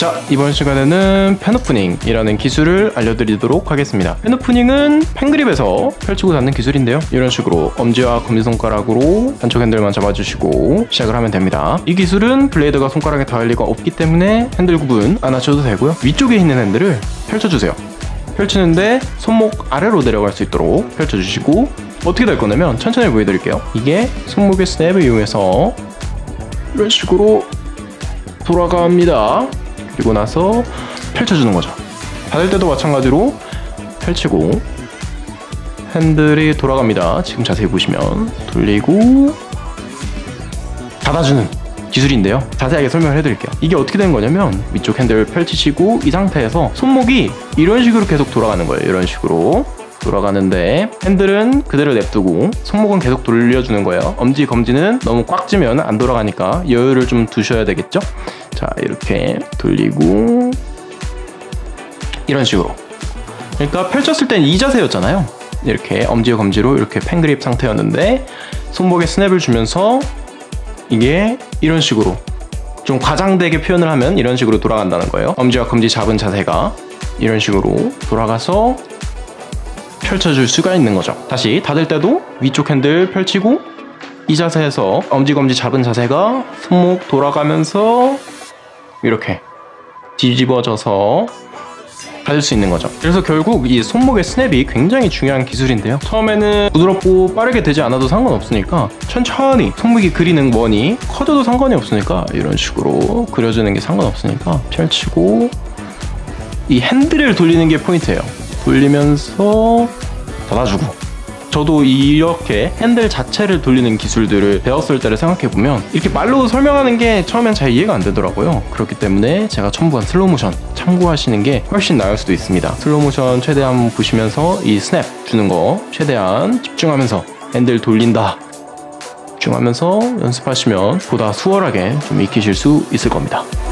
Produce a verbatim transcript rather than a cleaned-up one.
자, 이번 시간에는 펜 오프닝이라는 기술을 알려드리도록 하겠습니다. 펜 오프닝은 펜그립에서 펼치고 닫는 기술인데요, 이런 식으로 엄지와 검지손가락으로 한쪽 핸들만 잡아주시고 시작을 하면 됩니다. 이 기술은 블레이드가 손가락에 닿을 리가 없기 때문에 핸들 구분 안 하셔도 되고요, 위쪽에 있는 핸들을 펼쳐주세요. 펼치는데 손목 아래로 내려갈 수 있도록 펼쳐주시고, 어떻게 될 거냐면 천천히 보여드릴게요. 이게 손목의 스냅을 이용해서 이런 식으로 돌아갑니다. 그리고 나서 펼쳐주는 거죠. 닫을 때도 마찬가지로 펼치고 핸들이 돌아갑니다. 지금 자세히 보시면 돌리고 닫아주는 기술인데요, 자세하게 설명을 해드릴게요. 이게 어떻게 되는 거냐면 위쪽 핸들 펼치시고 이 상태에서 손목이 이런 식으로 계속 돌아가는 거예요. 이런 식으로 돌아가는데 핸들은 그대로 냅두고 손목은 계속 돌려주는 거예요. 엄지, 검지는 너무 꽉 쥐면 안 돌아가니까 여유를 좀 두셔야 되겠죠. 자, 이렇게 돌리고 이런 식으로, 그러니까 펼쳤을 땐 이 자세였잖아요. 이렇게 엄지와 검지로 이렇게 펜그립 상태였는데 손목에 스냅을 주면서 이게 이런 식으로 좀 과장되게 표현을 하면 이런 식으로 돌아간다는 거예요. 엄지와 검지 잡은 자세가 이런 식으로 돌아가서 펼쳐줄 수가 있는 거죠. 다시 닫을 때도 위쪽 핸들 펼치고 이 자세에서 엄지, 검지 잡은 자세가 손목 돌아가면서 이렇게 뒤집어져서 닫을 수 있는 거죠. 그래서 결국 이 손목의 스냅이 굉장히 중요한 기술인데요, 처음에는 부드럽고 빠르게 되지 않아도 상관없으니까 천천히, 손목이 그리는 원이 커져도 상관이 없으니까 이런 식으로 그려주는 게 상관없으니까 펼치고 이 핸들을 돌리는 게 포인트예요. 돌리면서 닫아주고. 저도 이렇게 핸들 자체를 돌리는 기술들을 배웠을 때를 생각해보면 이렇게 말로 설명하는 게 처음엔 잘 이해가 안 되더라고요. 그렇기 때문에 제가 첨부한 슬로우 모션 참고하시는 게 훨씬 나을 수도 있습니다. 슬로우 모션 최대한 보시면서 이 스냅 주는 거 최대한 집중하면서 핸들 돌린다 집중하면서 연습하시면 보다 수월하게 좀 익히실 수 있을 겁니다.